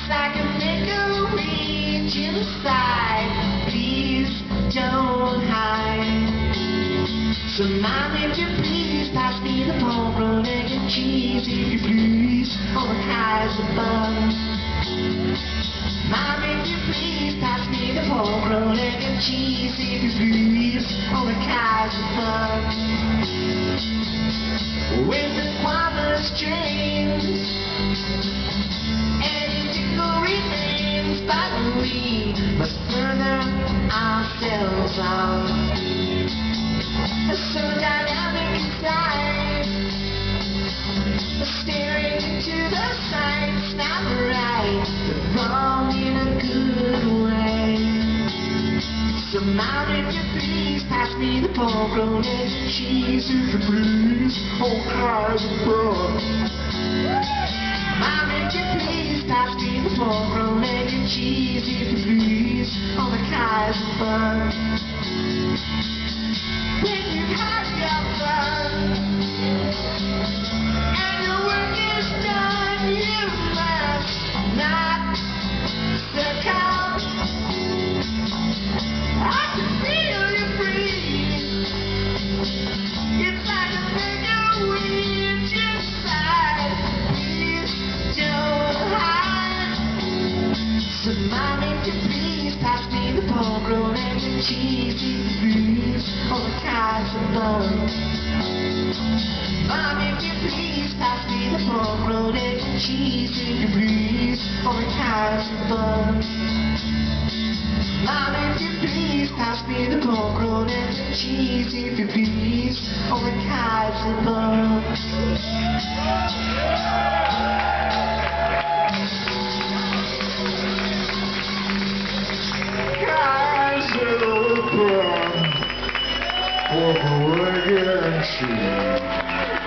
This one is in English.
like a nickel reach inside. Please don't hide. So mom, if you please, pass me the pork roll, egg and cheese, if you please, on the highs above. Mom, if you please, pass me the pork roll, egg and cheese, if you please, on the highs above. When the farmer's drains and indigo remains, but we must further ourselves on. So dynamic inside, staring into the sights, not right, but wrong in a good way. So mom, if you please, pass me the pork roll, egg and cheese, if you please, on cars above. Mom, if you please, pass me the pork roll, egg and cheese, if you please, on the cars above. When you've had your fun and your work is done, you must not succumb. I can feel you breathe. It's like a bigger wind inside. Please don't hide. So mom, if you please, pass me the pork roll, egg and cheese, if you please, on the cars above. Mom, if you please, pass me the pork roll, egg and cheese, if you please, on the cars above. Mom, if you please, pass me the pork roll, egg and cheese, if you please, on the cars above. Cars above, pork roll, egg and cheese.